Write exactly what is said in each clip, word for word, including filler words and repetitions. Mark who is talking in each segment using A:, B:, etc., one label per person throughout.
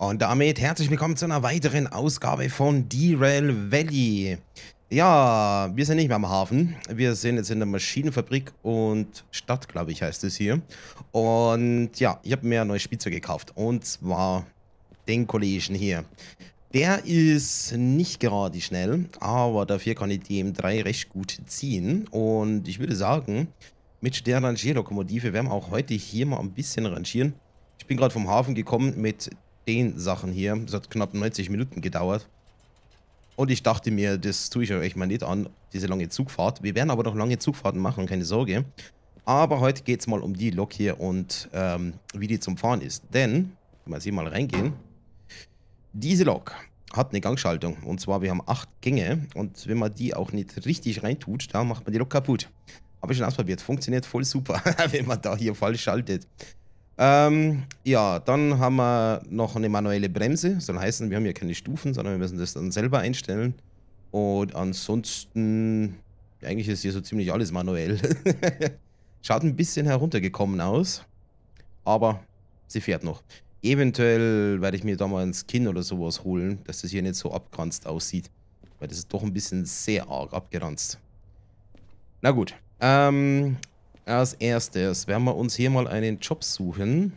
A: Und damit herzlich willkommen zu einer weiteren Ausgabe von Derail Valley. Ja, wir sind nicht mehr am Hafen. Wir sind jetzt in der Maschinenfabrik und Stadt, glaube ich, heißt es hier. Und ja, ich habe mir ein neues Spielzeug gekauft. Und zwar den Kollegen hier. Der ist nicht gerade schnell, aber dafür kann ich die M drei recht gut ziehen. Und ich würde sagen, mit der Rangierlokomotive werden wir auch heute hier mal ein bisschen rangieren. Ich bin gerade vom Hafen gekommen mit den Sachen hier. Das hat knapp neunzig Minuten gedauert. Und ich dachte mir, das tue ich euch mal nicht an, diese lange Zugfahrt. Wir werden aber noch lange Zugfahrten machen, keine Sorge. Aber heute geht es mal um die Lok hier und ähm, wie die zum Fahren ist. Denn, wenn wir hier mal reingehen, diese Lok hat eine Gangschaltung. Und zwar, wir haben acht Gänge. Und wenn man die auch nicht richtig reintut, da macht man die Lok kaputt. Habe ich schon ausprobiert. Funktioniert voll super, wenn man da hier falsch schaltet. Ähm, ja, dann haben wir noch eine manuelle Bremse. Soll heißen, wir haben hier keine Stufen, sondern wir müssen das dann selber einstellen. Und ansonsten, eigentlich ist hier so ziemlich alles manuell. Schaut ein bisschen heruntergekommen aus, aber sie fährt noch. Eventuell werde ich mir da mal ein Skin oder sowas holen, dass das hier nicht so abgeranzt aussieht. Weil das ist doch ein bisschen sehr arg abgeranzt. Na gut, ähm... als erstes werden wir uns hier mal einen Job suchen.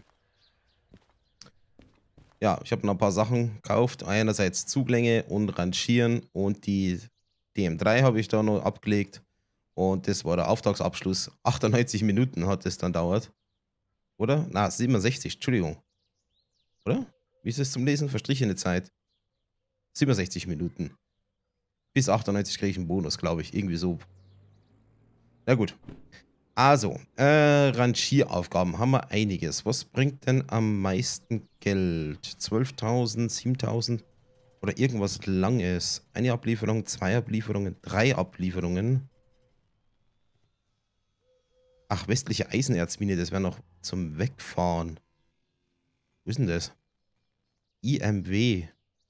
A: Ja, ich habe noch ein paar Sachen gekauft. Einerseits Zuglänge und Rangieren und die D M drei habe ich da noch abgelegt. Und das war der Auftragsabschluss. achtundneunzig Minuten hat es dann dauert. Oder? Na, siebenundsechzig, Entschuldigung. Oder? Wie ist es zum Lesen? Verstrichene Zeit. siebenundsechzig Minuten. Bis achtundneunzig kriege ich einen Bonus, glaube ich. Irgendwie so. Na gut. Also, äh, Rangieraufgaben haben wir einiges. Was bringt denn am meisten Geld? zwölftausend, siebentausend oder irgendwas Langes? Eine Ablieferung, zwei Ablieferungen, drei Ablieferungen. Ach, westliche Eisenerzmine, das wäre noch zum Wegfahren. Wo ist denn das? I M W.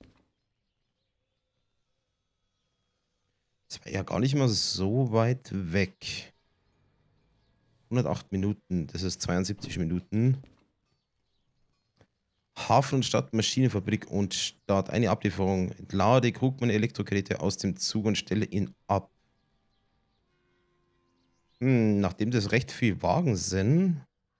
A: Das wäre ja gar nicht mal so weit weg. hundertacht Minuten, das ist zweiundsiebzig Minuten. Hafen und Stadt, Maschinenfabrik und Start. Eine Ablieferung. Entlade Krugmann Elektrogeräte aus dem Zug und stelle ihn ab. Hm, nachdem das recht viel Wagen sind,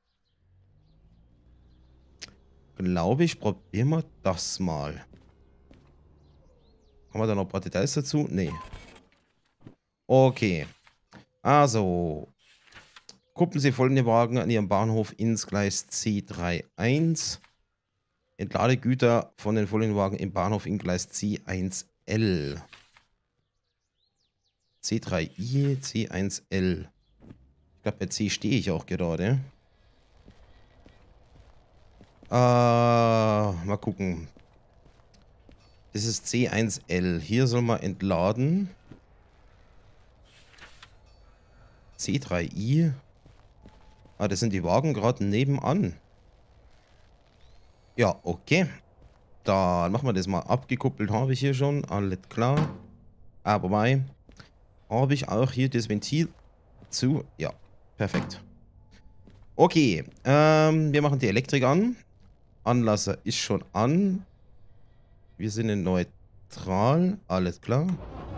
A: glaube ich, probieren wir das mal. Haben wir da noch ein paar Details dazu? Nee. Okay. Also, kuppeln Sie folgende Wagen an Ihrem Bahnhof ins Gleis C einunddreißig. Entlade Güter von den folgenden Wagen im Bahnhof in Gleis C eins L. C drei I, C eins L. Ich glaube, bei C stehe ich auch gerade. Äh, mal gucken. Das ist C eins L. Hier soll man entladen. C drei I. Ah, das sind die Wagen gerade nebenan. Ja, okay. Dann machen wir das mal. Abgekuppelt habe ich hier schon. Alles klar. Aber bei habe ich auch hier das Ventil zu. Ja, perfekt. Okay. Ähm, wir machen die Elektrik an. Anlasser ist schon an. Wir sind in neutral. Alles klar.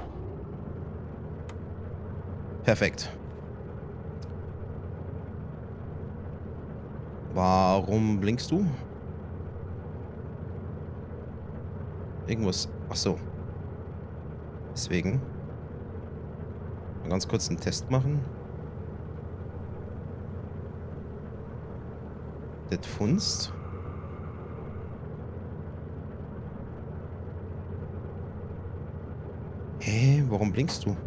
A: Perfekt. Warum blinkst du? Irgendwas. Ach so. Deswegen. Mal ganz kurz einen Test machen. Das funzt. Hä? Warum blinkst du?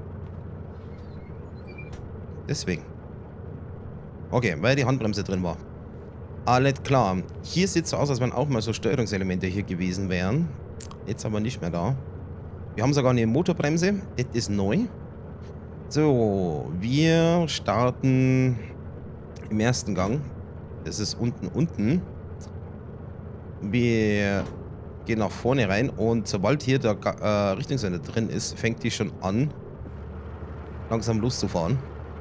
A: Deswegen. Okay, weil die Handbremse drin war. Alles klar. Hier sieht es so aus, als wenn auch mal so Steuerungselemente hier gewesen wären. Jetzt aber nicht mehr da. Wir haben sogar eine Motorbremse. Das ist neu. So, wir starten im ersten Gang. Das ist unten, unten. Wir gehen nach vorne rein und sobald hier der äh, Richtungssender drin ist, fängt die schon an, langsam loszufahren.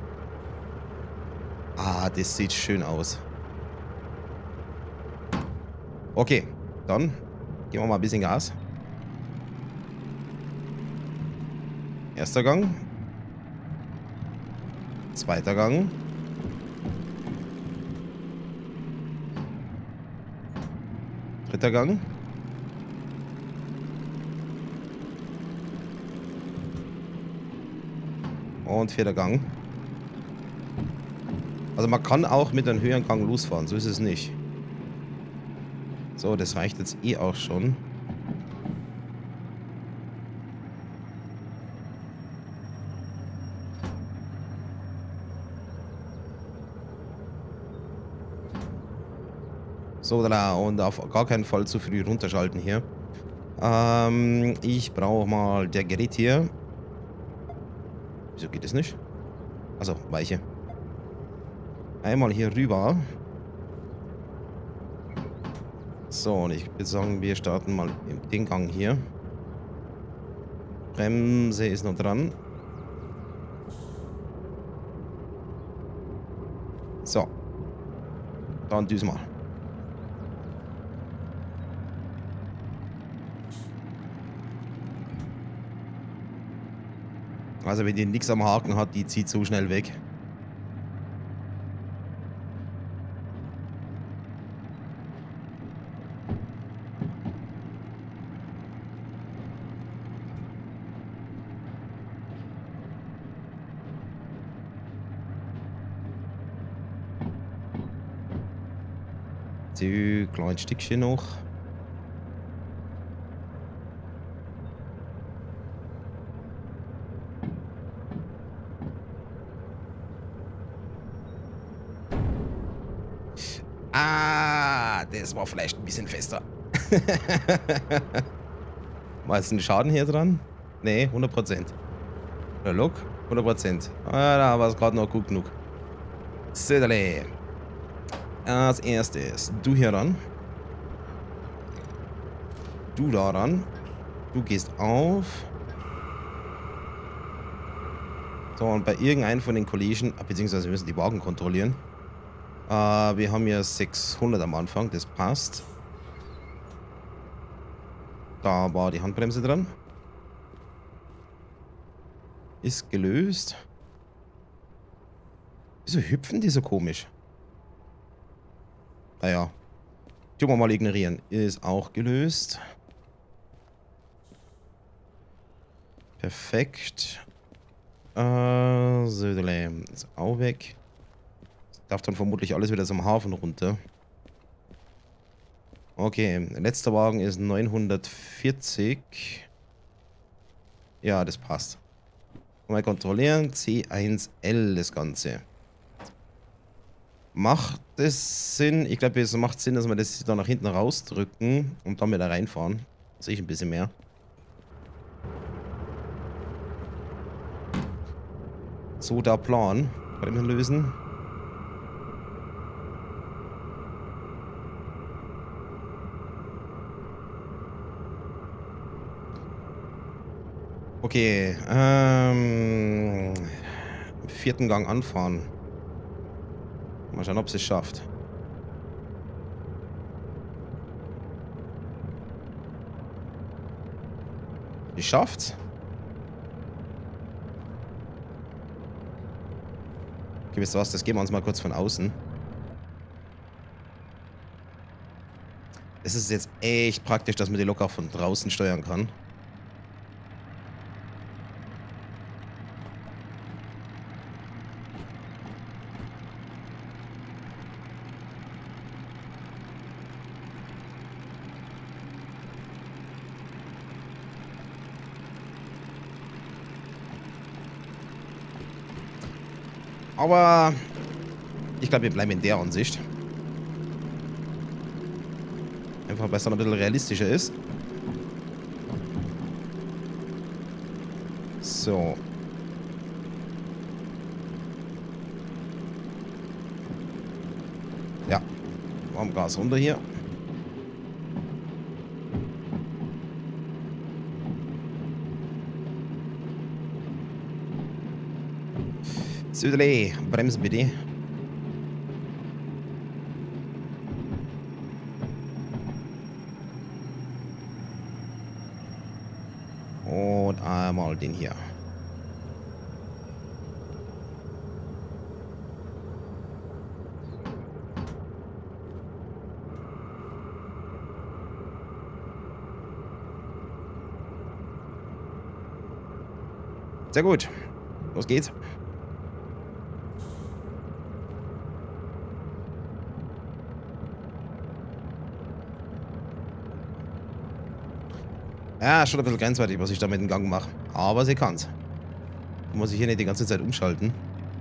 A: Ah, das sieht schön aus. Okay, dann Geben wir mal ein bisschen Gas. Erster Gang. Zweiter Gang. Dritter Gang. Und vierter Gang. Also man kann auch mit einem höheren Gang losfahren, so ist es nicht. So, das reicht jetzt eh auch schon. So, da und auf gar keinen Fall zu früh runterschalten hier. Ähm, ich brauche mal der Gerät hier. Wieso geht es nicht? Also, Weiche. Einmal hier rüber. So, und ich würde sagen, wir starten mal den Gang hier. Bremse ist noch dran. So. Dann düsen wir. Also wenn die nichts am Haken hat, die zieht so schnell weg. So, kleines Stückchen noch. Ah, das war vielleicht ein bisschen fester. War jetzt ein Schaden hier dran? Nee, hundert Prozent. Oder Look? hundert Prozent. Ah, da war es gerade noch gut genug. Söderle. Als erstes, du hier ran. Du da ran. Du gehst auf. So, und bei irgendeinem von den Kollegen, beziehungsweise wir müssen die Wagen kontrollieren. Äh, wir haben ja sechshundert am Anfang, das passt. Da war die Handbremse dran. Ist gelöst. Wieso hüpfen die so komisch? Naja. Tun wir mal ignorieren. Ist auch gelöst. Perfekt. Äh, so, ist auch weg. Darf dann vermutlich alles wieder zum Hafen runter. Okay, letzter Wagen ist neunhundertvierzig. Ja, das passt. Mal kontrollieren. C eins L das Ganze. Macht es Sinn? Ich glaube, es macht Sinn, dass wir das da nach hinten rausdrücken und dann wieder reinfahren. Sehe ich ein bisschen mehr. So, der Plan. Bremsen lösen. Okay, ähm, vierten Gang anfahren. Mal schauen, ob sie es schafft. Sie schafft's. Okay, wisst ihr was, das geben wir uns mal kurz von außen. Es ist jetzt echt praktisch, dass man die locker von draußen steuern kann. Aber ich glaube, wir bleiben in der Ansicht. Einfach, weil es dann ein bisschen realistischer ist. So. Ja. Warm Gas runter hier. Söderle, bremsen bitte. Einmal den hier. Sehr gut. Los geht's. Ja, schon ein bisschen grenzwertig, was ich da mit dem Gang mache. Aber sie kann's. Muss ich hier nicht die ganze Zeit umschalten.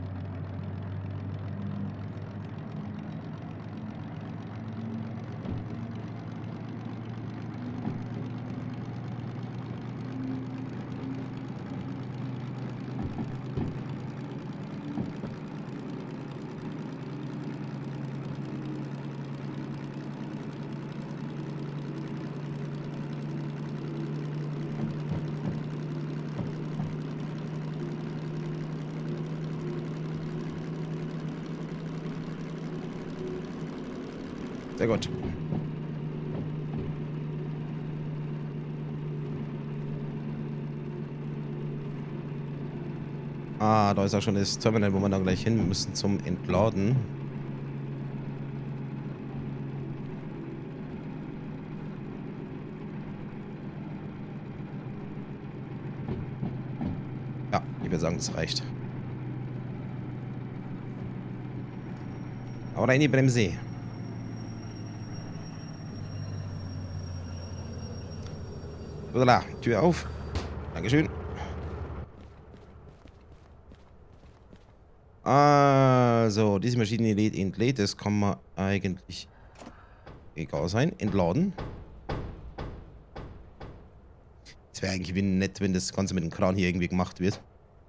A: Sehr gut. Ah, da ist auch schon das Terminal, wo wir dann gleich hin müssen zum Entladen. Ja, ich würde sagen, das reicht. Aber in die Bremse. Voilà, Tür auf. Dankeschön. Also, diese Maschine lädt, entlädt. Das kann man eigentlich egal sein. Entladen. Es wäre eigentlich nett, wenn das Ganze mit dem Kran hier irgendwie gemacht wird.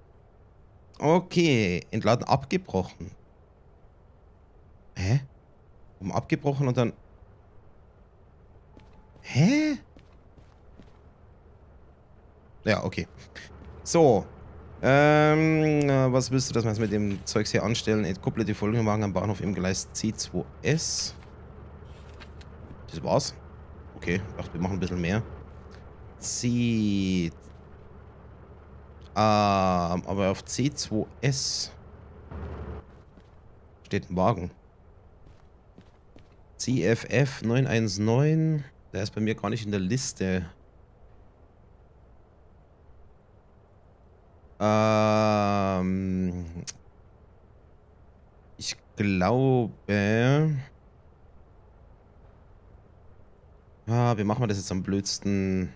A: Okay, entladen abgebrochen. Hä? Um abgebrochen und dann... Hä? Ja, okay. So. Ähm, was willst du, dass wir jetzt mit dem Zeugs hier anstellen? Entkupple die folgenden Wagen am Bahnhof im Gleis C zwei S. Das war's. Okay, ich dachte, wir machen ein bisschen mehr. C... Ähm, aber auf C zwei S steht ein Wagen. C F F neun eins neun. Der ist bei mir gar nicht in der Liste. Ähm, ich glaube... Ah, wie machen wir das jetzt am blödsten?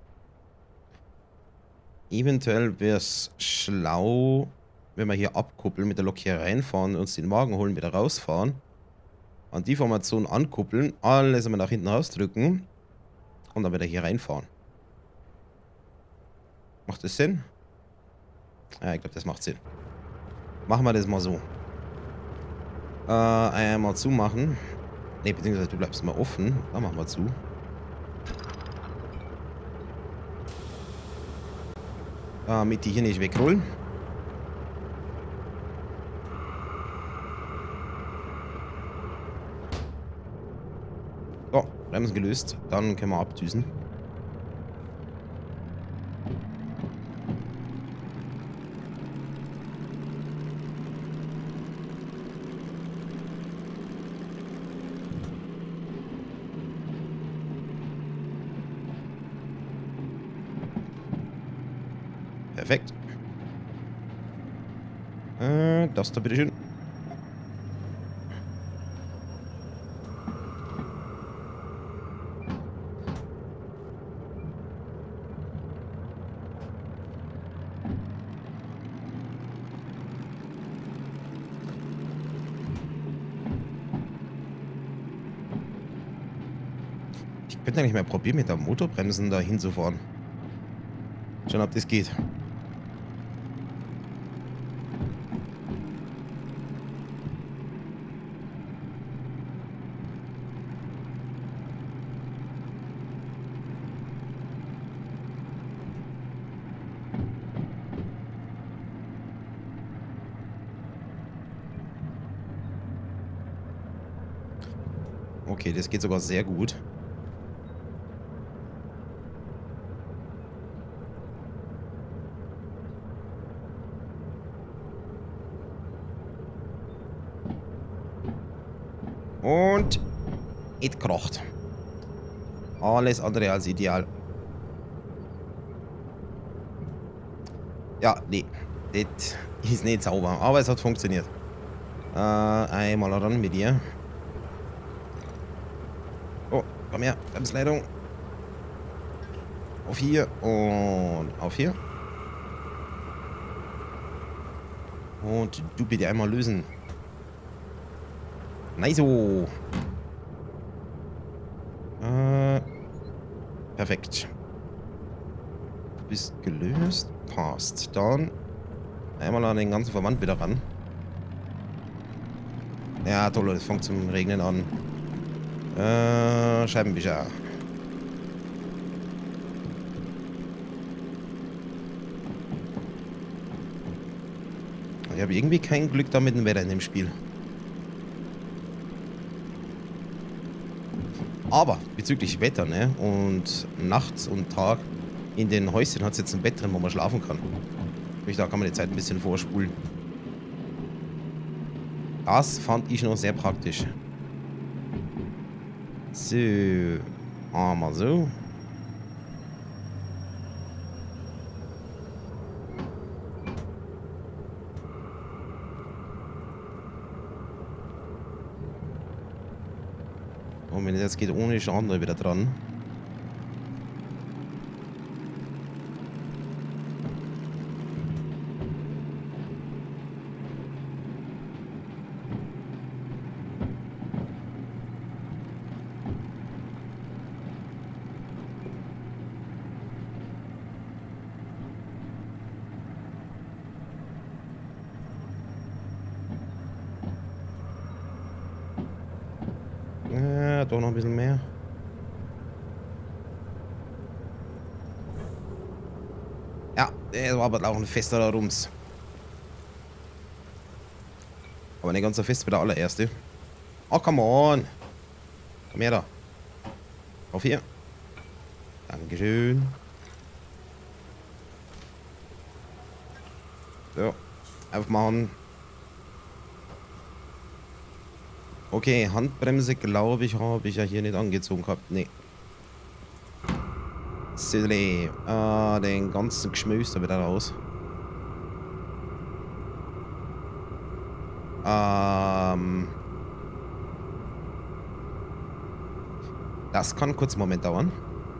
A: Eventuell wäre es schlau, wenn wir hier abkuppeln, mit der Lok hier reinfahren, uns den Wagen holen, wieder rausfahren. An die Formation ankuppeln, alles immer nach hinten rausdrücken und dann wieder hier reinfahren. Macht das Sinn? Ja, ich glaube, das macht Sinn. Machen wir das mal so. Äh, einmal zumachen. Ne, beziehungsweise du bleibst mal offen. Dann machen wir zu. Damit die hier nicht wegrollen. So, Bremsen gelöst. Dann können wir abdüsen. Perfekt. Äh, das da bitteschön. Ich könnte eigentlich mal probieren, mit der Motorbremsen da hinzufahren. Schauen, ob das geht. Okay, das geht sogar sehr gut. Und es krocht. Alles andere als ideal. Ja, nee. Das ist nicht sauber. Aber es hat funktioniert. Äh, einmal ran mit dir. Oh, komm her. Bremsleitung. Auf hier und auf hier. Und du bitte einmal lösen. Nice. Äh, perfekt. Du bist gelöst. Passt. Dann einmal an den ganzen Verband wieder ran. Ja, toll. Es fängt zum Regnen an. Äh, Scheibenwischer. Ich habe irgendwie kein Glück da mit dem Wetter in dem Spiel. Aber bezüglich Wetter, ne? Und nachts und Tag in den Häuschen hat es jetzt ein Bett drin, wo man schlafen kann. Sprich, da kann man die Zeit ein bisschen vorspulen. Das fand ich noch sehr praktisch. So. Einmal so. Und wenn es jetzt geht, ohne ist der andere wieder dran. Äh, doch noch ein bisschen mehr. Ja, der war aber auch ein fester Rums. Aber nicht ganz so fest wie der allererste. Oh, come on. Komm her da. Auf hier. Dankeschön. So. Aufmachen. Okay, Handbremse, glaube ich, habe ich ja hier nicht angezogen gehabt. Nee. Silly. Ah, den ganzen Geschmöß da wieder raus. Ähm. Das kann kurz einen Moment dauern.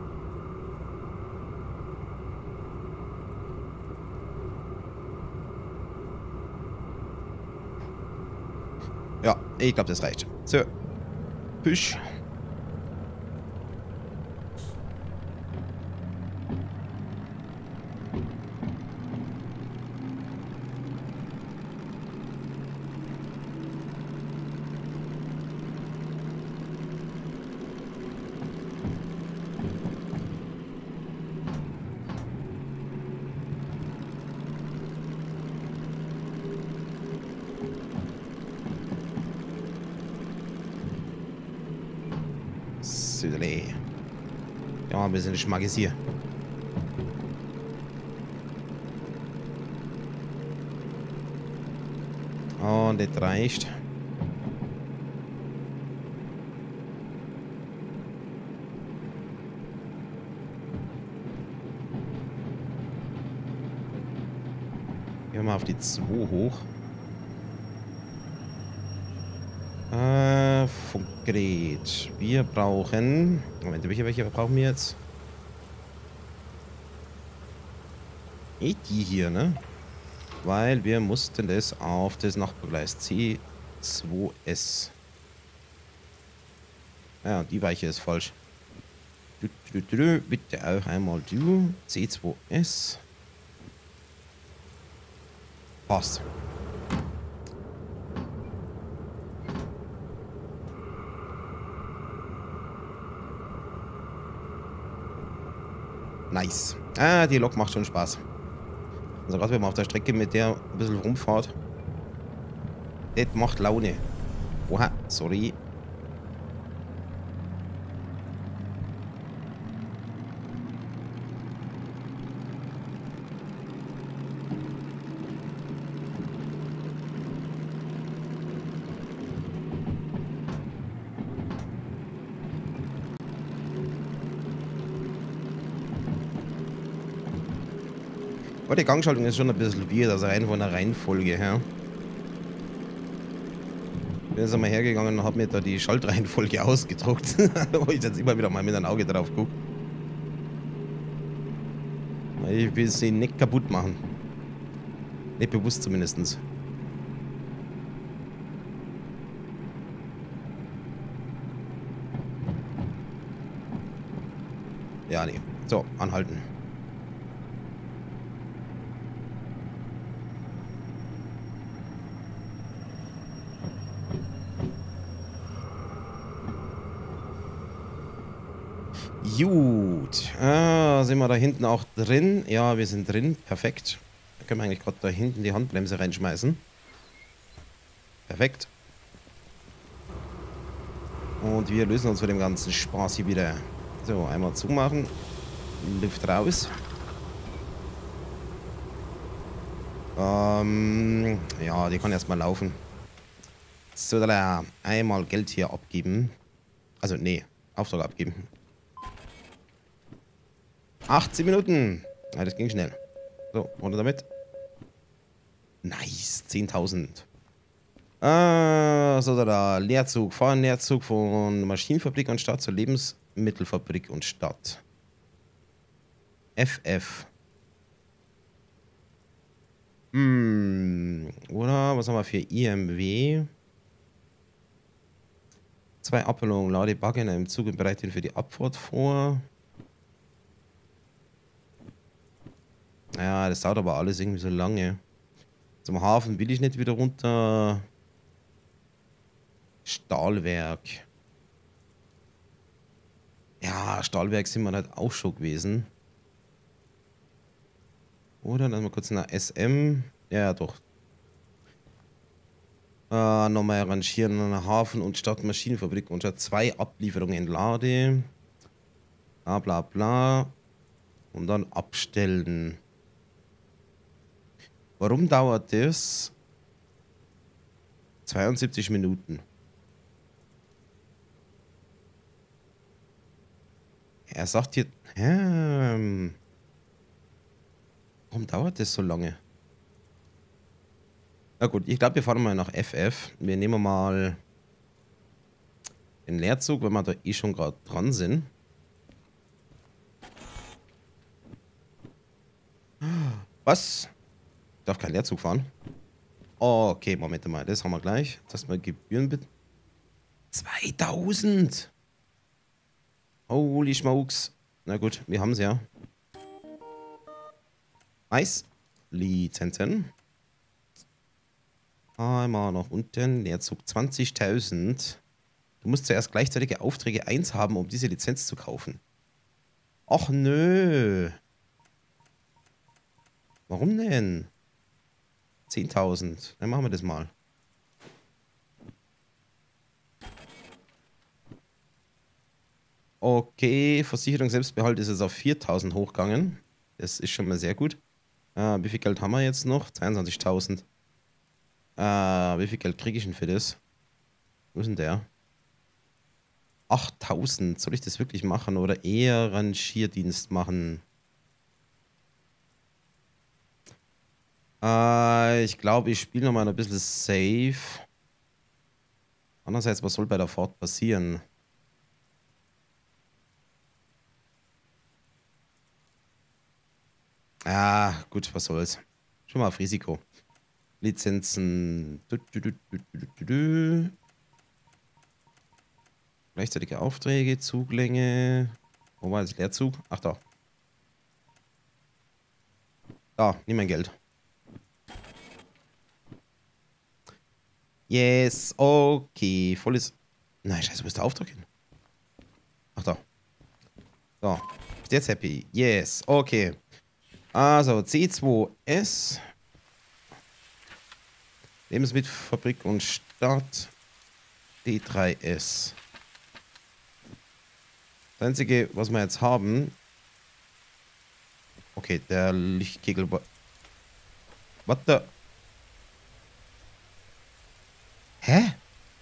A: Ja, ich glaube, das reicht. So. Püsch. Ja, ein bisschen Schmackes hier. Und das reicht. Gehen wir mal auf die zwei hoch. Äh, Funkgerät. Wir brauchen... Moment, welche, welche brauchen wir jetzt? Eh, die hier, ne? Weil wir mussten das auf das Nachbargleis C zwei S. Ja, die Weiche ist falsch. Du, du, du, du, bitte auch einmal du. C zwei S. Passt. Nice. Ah, die Lok macht schon Spaß. Also gerade wenn man auf der Strecke mit der ein bisschen rumfahrt. Das macht Laune. Oha, sorry. Aber die Gangschaltung ist schon ein bisschen weird, also rein von der Reihenfolge her. Ich bin jetzt einmal hergegangen und habe mir da die Schaltreihenfolge ausgedruckt. Wo ich jetzt immer wieder mal mit einem Auge drauf gucke. Ich will sie nicht kaputt machen. Nicht bewusst zumindest. Ja, nee. So, anhalten. Gut. Ah, sind wir da hinten auch drin? Ja, wir sind drin. Perfekt. Da können wir eigentlich gerade da hinten die Handbremse reinschmeißen. Perfekt. Und wir lösen uns von dem ganzen Spaß hier wieder. So, einmal zumachen. Luft raus. Ähm, ja, die kann erstmal laufen. So, da einmal Geld hier abgeben. Also, nee, Auftrag abgeben. achtzehn Minuten. Ja, das ging schnell. So, runter damit. Nice, zehntausend. Ah, so, da, da. Leerzug. Fahren Leerzug von Maschinenfabrik und Stadt zur Lebensmittelfabrik und Stadt. F F. Hm, oder? Was haben wir für I M W? Zwei Abholungen. Lade Bagger in einem Zug und bereite ihn für die Abfahrt vor. Ja, das dauert aber alles irgendwie so lange. Zum Hafen will ich nicht wieder runter. Stahlwerk. Ja, Stahlwerk sind wir halt auch schon gewesen. Oder? Lass mal kurz nach S M. Ja, doch. Äh, nochmal arrangieren an Hafen und Stadtmaschinenfabrik unter zwei Ablieferungen in Lade. Bla bla bla. Und dann abstellen. Warum dauert das zweiundsiebzig Minuten? Er sagt hier... Ähm, warum dauert das so lange? Na gut, ich glaube, wir fahren mal nach F F. Wir nehmen mal den Leerzug, wenn wir da eh schon gerade dran sind. Was? Ich darf kein Leerzug fahren. Oh, okay, Moment mal, das haben wir gleich. Das mal Gebühren bitte. zweitausend! Holy smokes. Na gut, wir haben es ja. Nice. Lizenzen. Einmal nach unten. Leerzug zwanzigtausend. Du musst zuerst gleichzeitige Aufträge eins haben, um diese Lizenz zu kaufen. Ach nö. Warum denn? zehntausend. Dann machen wir das mal. Okay, Versicherung Selbstbehalt ist jetzt auf viertausend hochgegangen. Das ist schon mal sehr gut. Äh, wie viel Geld haben wir jetzt noch? zweiundzwanzigtausend. Äh, wie viel Geld kriege ich denn für das? Wo ist denn der? achttausend. Soll ich das wirklich machen oder eher Rangierdienst machen? Äh, ich glaube, ich spiele nochmal ein bisschen safe. Andererseits, was soll bei der Fahrt passieren? Ah, gut, was soll's. Schon mal auf Risiko. Lizenzen. Du, du, du, du, du, du, du. Gleichzeitige Aufträge, Zuglänge. Wo war das? Leerzug? Ach, da. Da, nimm mein Geld. Yes, okay. Volles. Nein, scheiße, wo ist der Auftrag hin? Ach, da. So. Bist jetzt happy? Yes, okay. Also, C zwei S. Lebensmittelfabrik und Stadt. D drei S. Das einzige, was wir jetzt haben. Okay, der Lichtkegel. What the? Hä?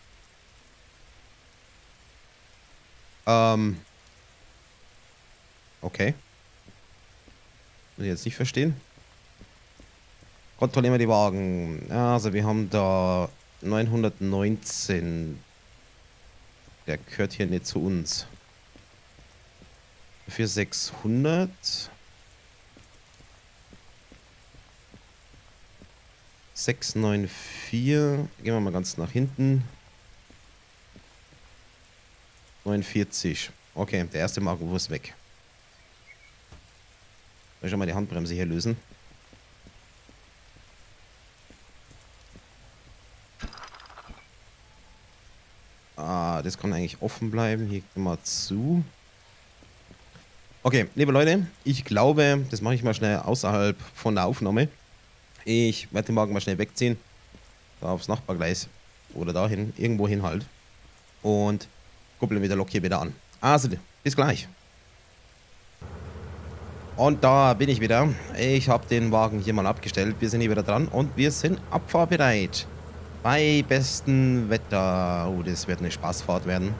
A: Ähm. Okay. Muss ich jetzt nicht verstehen. Kontrollieren wir die Wagen. Also wir haben da neunhundertneunzehn. Der gehört hier nicht zu uns. Für sechshundert. sechshundertvier. Gehen wir mal ganz nach hinten. neunundvierzig. Okay, der erste Magenwurst ist weg. Soll ich schon mal die Handbremse hier lösen? Ah, das kann eigentlich offen bleiben. Hier gehen wir zu. Okay, liebe Leute, ich glaube, das mache ich mal schnell außerhalb von der Aufnahme. Ich werde den Wagen mal schnell wegziehen. Da aufs Nachbargleis. Oder dahin, irgendwo hin halt. Und kuppeln wir die Lok hier wieder an. Also, bis gleich. Und da bin ich wieder. Ich habe den Wagen hier mal abgestellt. Wir sind hier wieder dran und wir sind abfahrbereit. Bei bestem Wetter. Oh, das wird eine Spaßfahrt werden.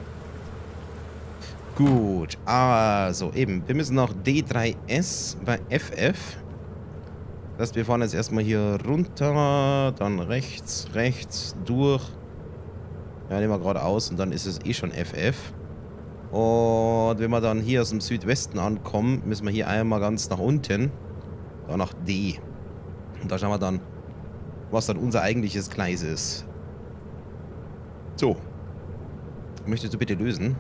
A: Gut, also eben, wir müssen nach D drei S bei F F. Das heißt, wir fahren jetzt erstmal hier runter, dann rechts, rechts, durch. Ja, nehmen wir geradeaus und dann ist es eh schon F F. Und wenn wir dann hier aus dem Südwesten ankommen, müssen wir hier einmal ganz nach unten. Da nach D. Und da schauen wir dann, was dann unser eigentliches Gleis ist. So. Möchtest du bitte lösen?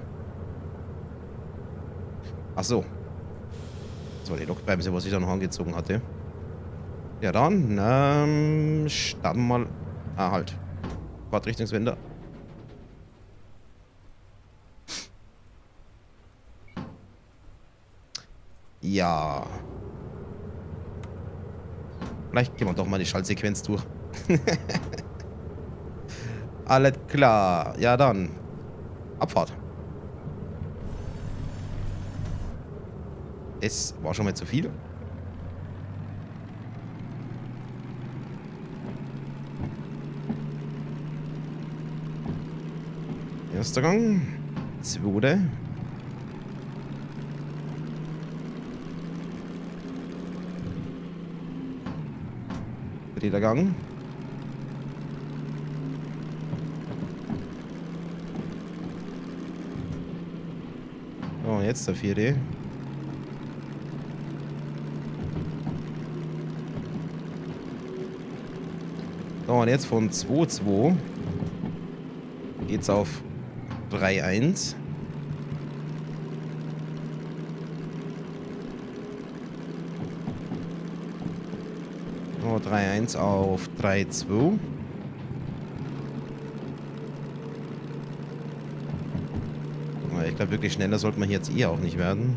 A: Ach so. Das war die Lokbremse, was ich da noch angezogen hatte. Ja dann, ähm, starten wir mal. Ah, halt. Fahrtrichtungswender. Ja. Vielleicht gehen wir doch mal die Schaltsequenz durch. Alles klar. Ja dann. Abfahrt. Es war schon mal zu viel. Erster Gang. Zweiter. Dritter Gang. Oh, jetzt der vierte. So, und jetzt von zwei zwei geht's auf drei eins. So, drei eins auf drei zwei. Ich glaube, wirklich schneller sollte man jetzt eh auch nicht werden.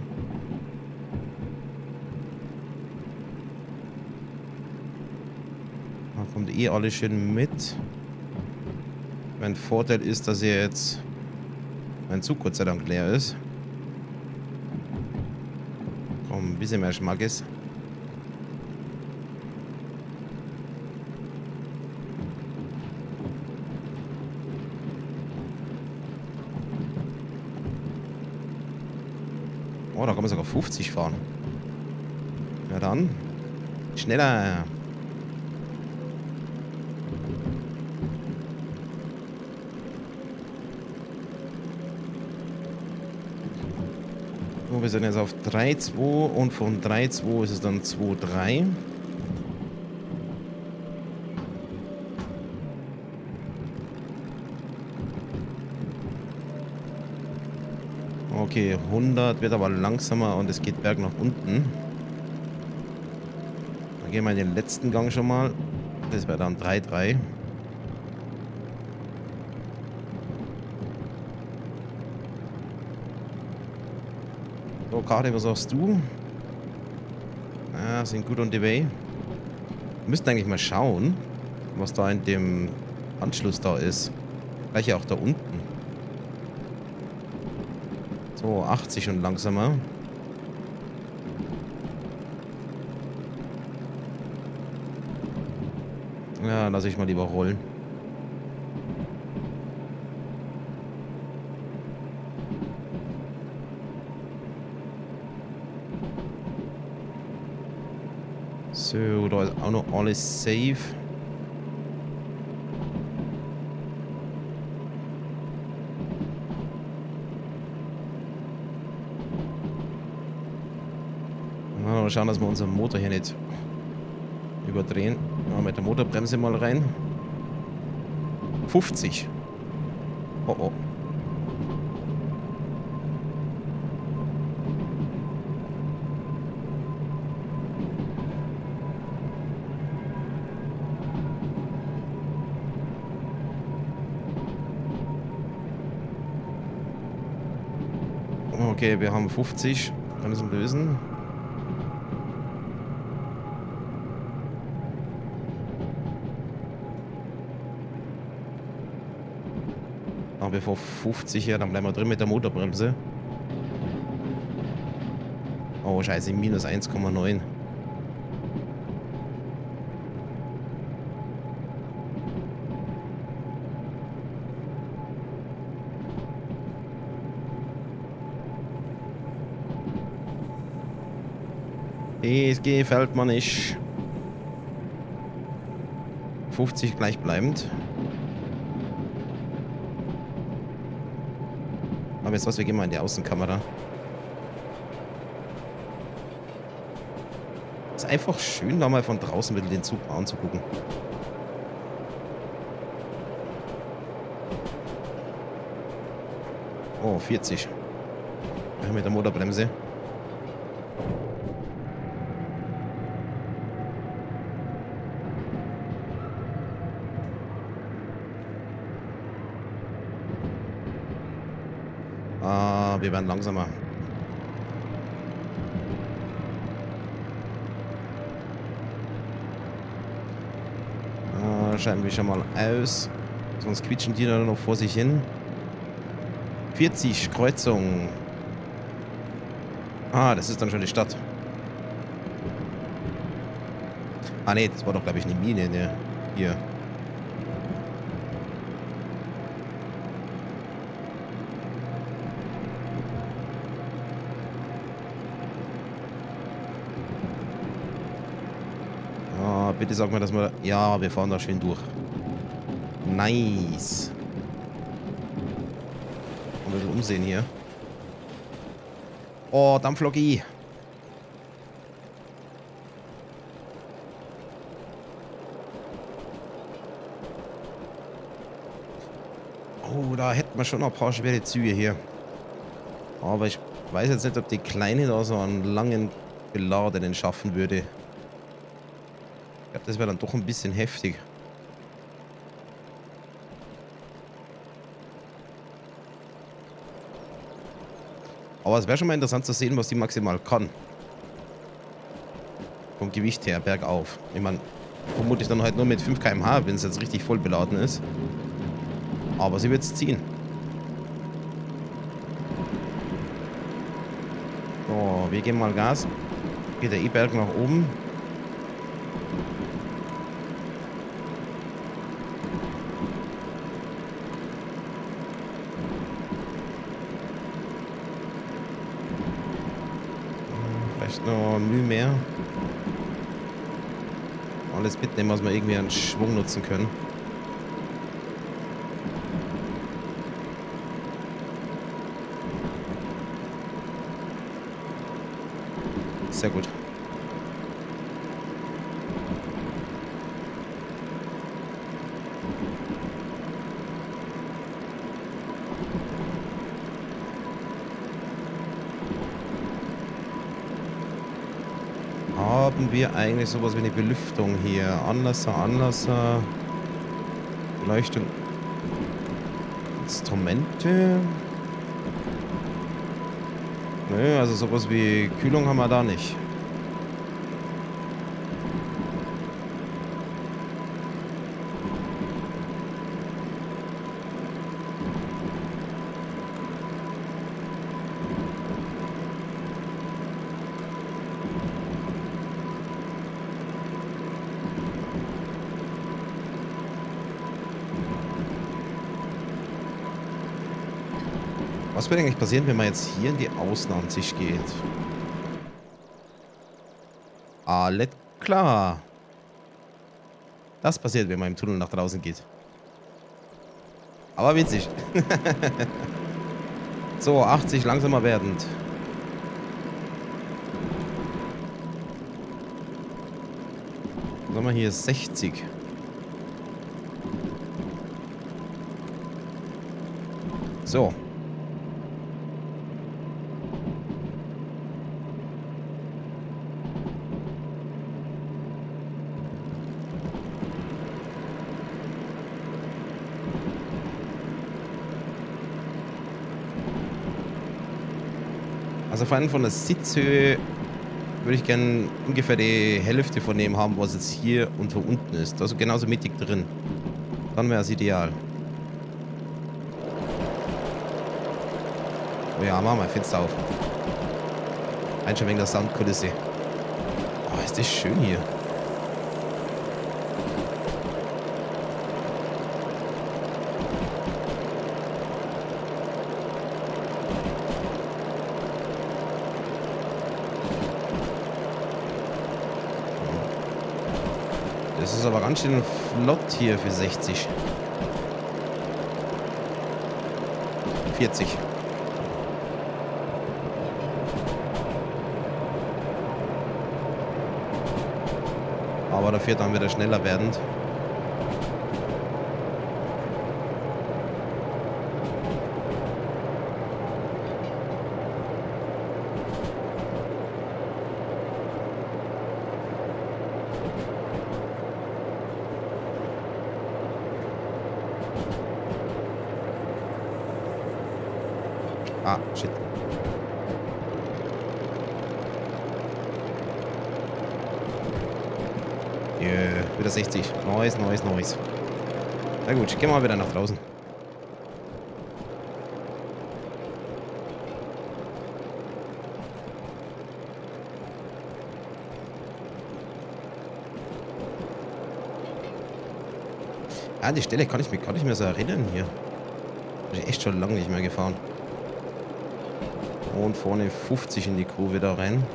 A: Da kommt eh alles schön mit. Mein Vorteil ist, dass hier jetzt mein Zug Gott sei Dank leer ist. Komm, ein bisschen mehr Schmackes. Oh, da kann man sogar fünfzig fahren. Ja dann. Schneller. So, wir sind jetzt auf drei zwei und von drei zwei ist es dann zwei drei. Okay, hundert wird aber langsamer und es geht berg nach unten. Dann gehen wir in den letzten Gang schon mal. Das wäre dann drei drei. So, Karte, was sagst du? Ah, sind gut on the way. Wir müssten eigentlich mal schauen, was da in dem Anschluss da ist. Gleich auch da unten. So, achtzig und langsamer. Ja, lass ich mal lieber rollen. So, da ist auch noch alles safe. Mal schauen, dass wir unseren Motor hier nicht überdrehen. Mal mit der Motorbremse mal rein. fünfzig. Oh oh. Okay, wir haben fünfzig. Kann ich es lösen? Aber vor fünfzig, ja, dann bleiben wir drin mit der Motorbremse. Oh, scheiße, minus eins Komma neun. Das gefällt mir nicht. fünfzig gleichbleibend. Aber jetzt was, wir gehen mal in die Außenkamera. Ist einfach schön, da mal von draußen wieder den Zug anzugucken. Oh, vierzig. Ja, mit der Motorbremse. Ah, wir werden langsamer. Ah, schalten wir schon mal aus. Sonst quietschen die dann noch vor sich hin. vierzig, Kreuzung. Ah, das ist dann schon die Stadt. Ah ne, das war doch, glaube ich, eine Mine, ne? Hier. Ah, bitte sag mal, dass wir... Ja, wir fahren da schön durch. Nice. Ein bisschen umsehen hier. Oh, Dampflok-I. Oh, da hätten wir schon noch ein paar schwere Züge hier. Aber ich weiß jetzt nicht, ob die Kleine da so einen langen Beladenen schaffen würde. Ich glaube, das wäre dann doch ein bisschen heftig. Aber es wäre schon mal interessant zu sehen, was die maximal kann. Vom Gewicht her, bergauf. Ich meine, vermutlich dann halt nur mit fünf Kilometer pro Stunde, wenn es jetzt richtig voll beladen ist. Aber sie wird es ziehen. So, wir geben mal Gas. Geht der E-Berg nach oben. Vielleicht noch Mühe mehr. Alles mitnehmen, was wir irgendwie an Schwung nutzen können. Sehr gut. Haben wir eigentlich sowas wie eine Belüftung hier? Anlasser, Anlasser. Beleuchtung. Instrumente. Nö, also sowas wie Kühlung haben wir da nicht. Was wird eigentlich passieren, wenn man jetzt hier in die Außenansicht geht? Ah, let klar. Das passiert, wenn man im Tunnel nach draußen geht. Aber witzig. So, achtzig, langsamer werdend. Sagen wir hier sechzig. So. Also vor allem von der Sitzhöhe würde ich gerne ungefähr die Hälfte von dem haben, was jetzt hier und wo unten ist. Also genauso mittig drin. Dann wäre es ideal. Oh ja, machen wir Fenster auf. Ein schon wegen der Soundkulisse. Oh, ist das schön hier. Das ist aber ganz schön flott hier für sechzig. vierzig. Aber dafür dann wieder schneller werdend. Ah, shit. Yeah, wieder sechzig. Nice, nice, nice. Na gut, gehen wir mal wieder nach draußen. Ja, die Stelle kann ich mich gar nicht mehr so erinnern hier. Bin ich echt schon lange nicht mehr gefahren. Und vorne fünfzig in die Kurve da rein.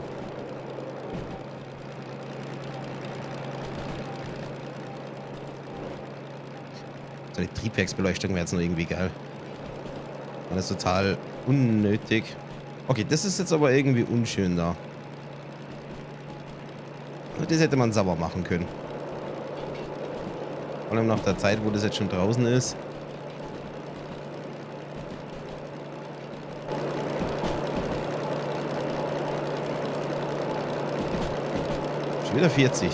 A: So eine Triebwerksbeleuchtung wäre jetzt noch irgendwie geil. Das ist total unnötig. Okay, das ist jetzt aber irgendwie unschön da. Das hätte man sauber machen können. Vor allem nach der Zeit, wo das jetzt schon draußen ist. Schon wieder vierzig.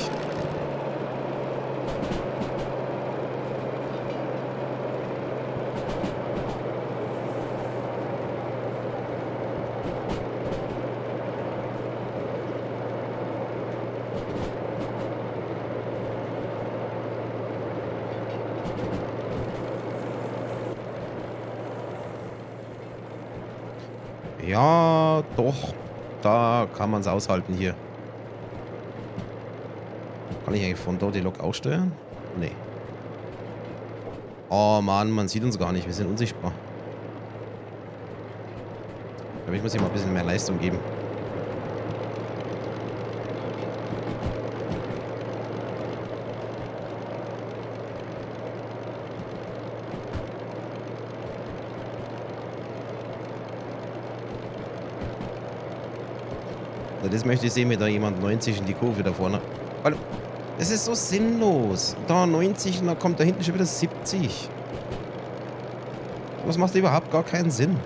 A: Ja, doch. Da kann man es aushalten hier. Kann ich eigentlich von dort die Lok aussteuern? Nee. Oh Mann, man sieht uns gar nicht. Wir sind unsichtbar. Aber ich muss ihm mal ein bisschen mehr Leistung geben. Das möchte ich sehen, wenn da jemand neunzig in die Kurve da vorne. Hallo. Das ist so sinnlos. Da neunzig und dann kommt da hinten schon wieder siebzig. Das macht überhaupt gar keinen Sinn.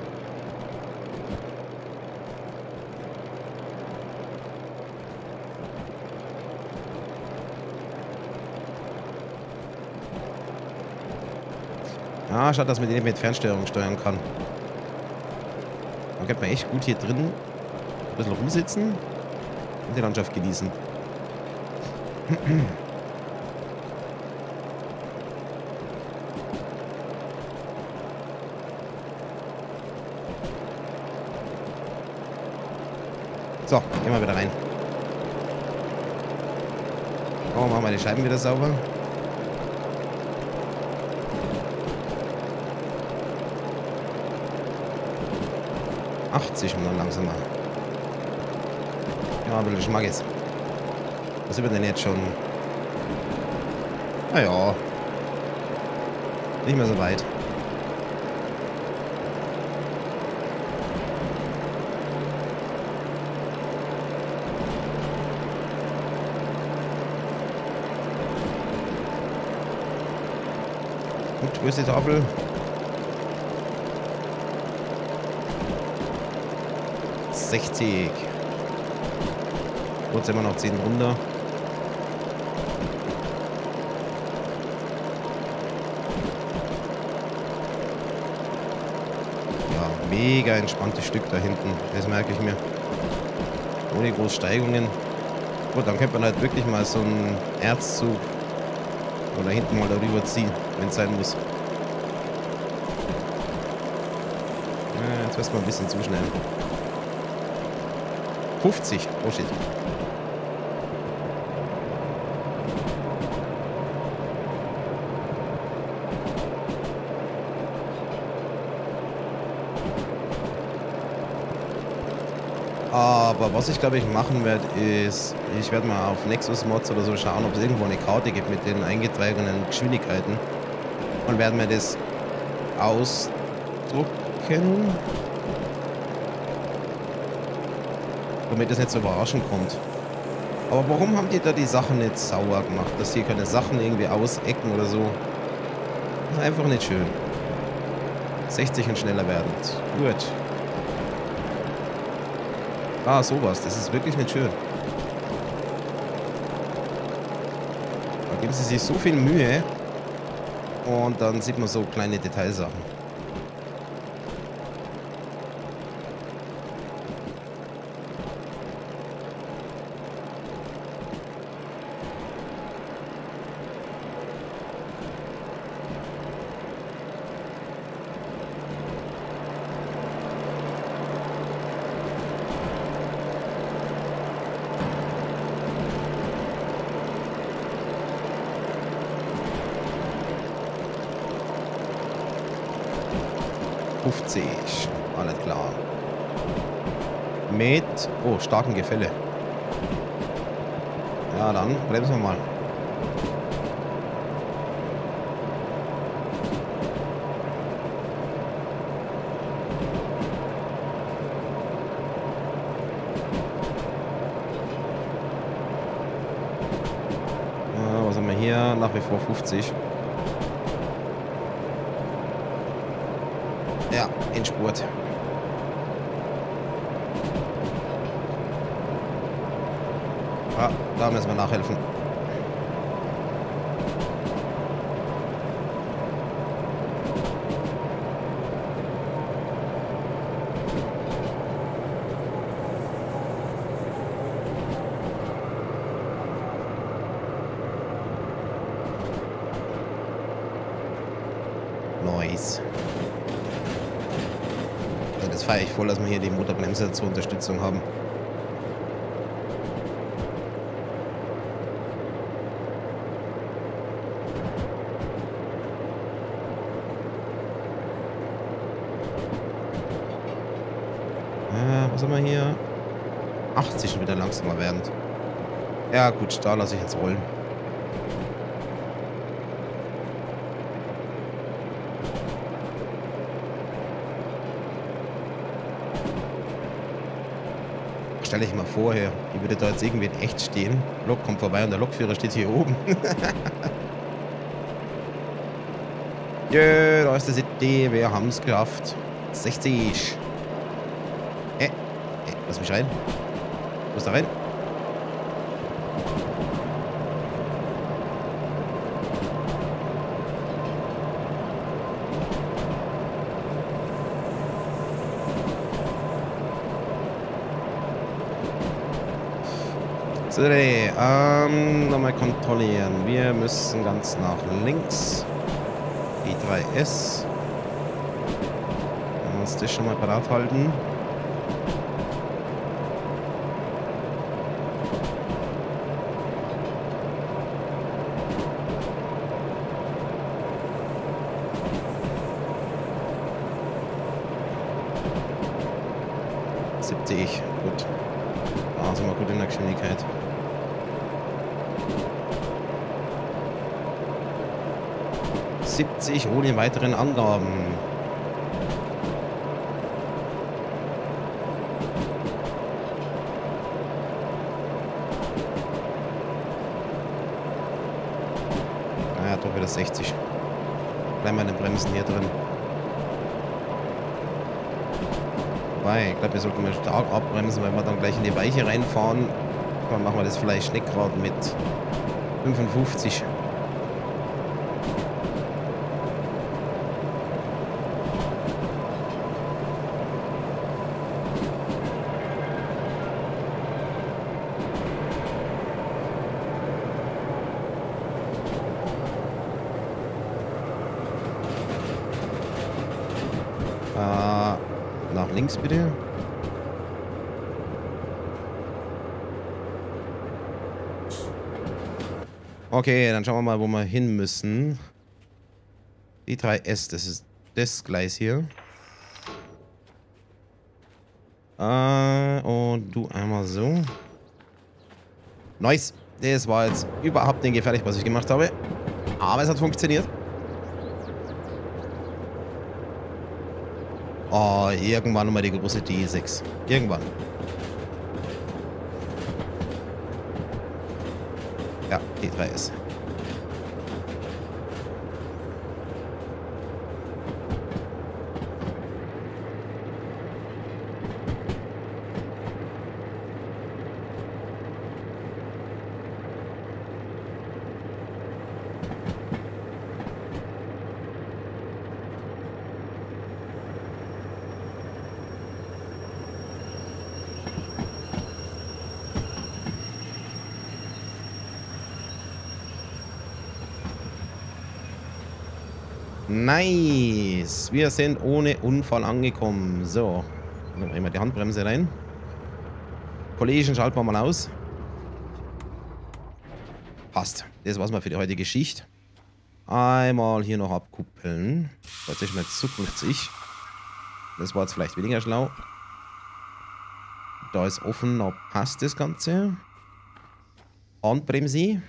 A: Ah, schade, dass man den mit Fernsteuerung steuern kann. Dann könnte man echt gut hier drin ein bisschen rumsitzen und die Landschaft genießen. So, gehen wir wieder rein. Oh, machen wir die Scheiben wieder sauber. achtzig und dann langsamer. Ja, ein bisschen Schmackes. Was sind wir denn jetzt schon? Naja. Nicht mehr so weit. Gut, wo ist die Tafel? sechzig. Gut, sind wir noch zehn runter. Ja, mega entspanntes Stück da hinten. Das merke ich mir. Ohne große Steigungen. Gut, dann könnte man halt wirklich mal so einen Erzzug oder hinten mal darüber ziehen, wenn es sein muss. Ja, jetzt wird mal ein bisschen zu schnell. fünfzig. Oh shit. Aber was ich glaube ich machen werde, ist, ich werde mal auf Nexus Mods oder so schauen, ob es irgendwo eine Karte gibt mit den eingetragenen Geschwindigkeiten. Und werden wir das ausdrucken. Damit es nicht so überraschend kommt. Aber warum haben die da die Sachen nicht sauer gemacht? Dass hier keine Sachen irgendwie ausecken oder so. Das ist einfach nicht schön. sechzig und schneller werdend. Gut. Ah, sowas. Das ist wirklich nicht schön. Da geben sie sich so viel Mühe. Und dann sieht man so kleine Detailsachen. fünfzig. Alles klar. Mit, oh, starken Gefälle. Ja, dann bremsen wir mal. Ja, was haben wir hier? Nach wie vor fünfzig. Ja, Endspurt. Ah, da müssen wir nachhelfen. Nice. Das feiere ich voll, dass wir hier die Motorbremse zur Unterstützung haben. Äh, was haben wir hier? achtzig schon wieder langsamer werdend. Ja gut, da lasse ich jetzt rollen. Stell ich mal vor, hier, ich würde da jetzt irgendwie in echt stehen. Lok kommt vorbei und der Lokführer steht hier oben. Jö, da ist die City, wir haben es geschafft. sechzig. Äh, äh, lass mich rein. Wo ist da rein? So, ähm, nochmal kontrollieren. Wir müssen ganz nach links. E drei S. Uns das schon mal parat halten. siebzig, gut. Da sind wir gut in der Geschwindigkeit. siebzig ohne weiteren Angaben. Naja, doch wieder sechzig. Bleiben wir in den Bremsen hier drin. Wobei, ich glaube, wir sollten mal stark abbremsen, weil wir dann gleich in die Weiche reinfahren. Dann machen wir das vielleicht Schneckgrad mit fünfundfünfzig. Äh, nach links bitte. Okay, dann schauen wir mal, wo wir hin müssen. Die drei S, das ist das Gleis hier. Äh, und du einmal so. Nice. Das war jetzt überhaupt nicht gefährlich, was ich gemacht habe. Aber es hat funktioniert. Oh, irgendwann mal die große D sechs. Irgendwann. Ja, D drei S. Nice. Wir sind ohne Unfall angekommen. So. Dann nehmen wir die Handbremse rein. Kollegen, schalten wir mal aus. Passt. Das war's mal für die heutige Schicht. Einmal hier noch abkuppeln. Das ist jetzt zukünftig. Das war jetzt vielleicht weniger schlau. Da ist offen, da passt das Ganze. Handbremse.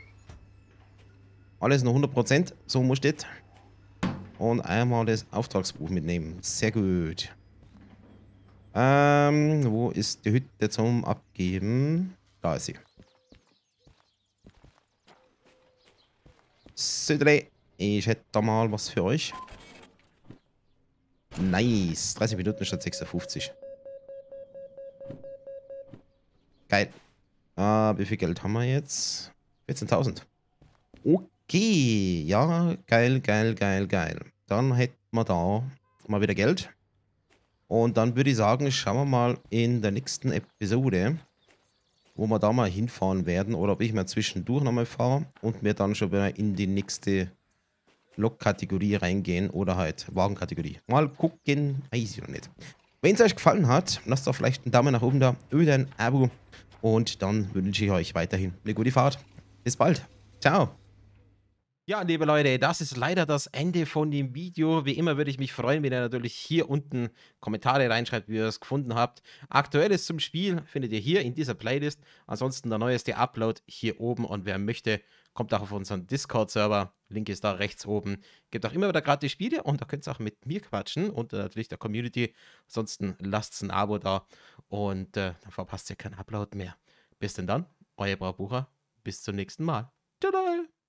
A: Alles noch hundert Prozent. So muss das. Und einmal das Auftragsbuch mitnehmen. Sehr gut. Ähm, wo ist die Hütte zum Abgeben? Da ist sie. Södre, ich hätte da mal was für euch. Nice. dreißig Minuten statt sechsundfünfzig. Geil. Ah, wie viel Geld haben wir jetzt? vierzehntausend. Okay. Ja, geil, geil, geil, geil. Dann hätten wir da mal wieder Geld. Und dann würde ich sagen, schauen wir mal in der nächsten Episode, wo wir da mal hinfahren werden. Oder ob ich mal zwischendurch nochmal fahre und wir dann schon wieder in die nächste Lok-Kategorie reingehen. Oder halt Wagenkategorie. Mal gucken, weiß ich noch nicht. Wenn es euch gefallen hat, lasst doch vielleicht einen Daumen nach oben da oder ein Abo. Und dann wünsche ich euch weiterhin eine gute Fahrt. Bis bald. Ciao. Ja, liebe Leute, das ist leider das Ende von dem Video. Wie immer würde ich mich freuen, wenn ihr natürlich hier unten Kommentare reinschreibt, wie ihr es gefunden habt. Aktuelles zum Spiel findet ihr hier in dieser Playlist. Ansonsten der neueste Upload hier oben. Und wer möchte, kommt auch auf unseren Discord-Server. Link ist da rechts oben. Gibt auch immer wieder gratis Spiele und da könnt ihr auch mit mir quatschen und äh, natürlich der Community. Ansonsten lasst ein Abo da und äh, dann verpasst ihr keinen Upload mehr. Bis denn dann, euer Braubucher. Bis zum nächsten Mal. Tada!